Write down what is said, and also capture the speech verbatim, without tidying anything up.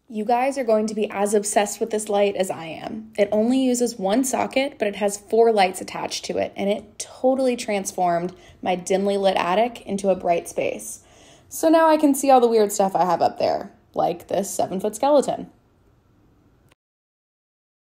You guys are going to be as obsessed with this light as I am. It only uses one socket, but it has four lights attached to it, and it totally transformed my dimly lit attic into a bright space. So now I can see all the weird stuff I have up there, like this seven-foot skeleton.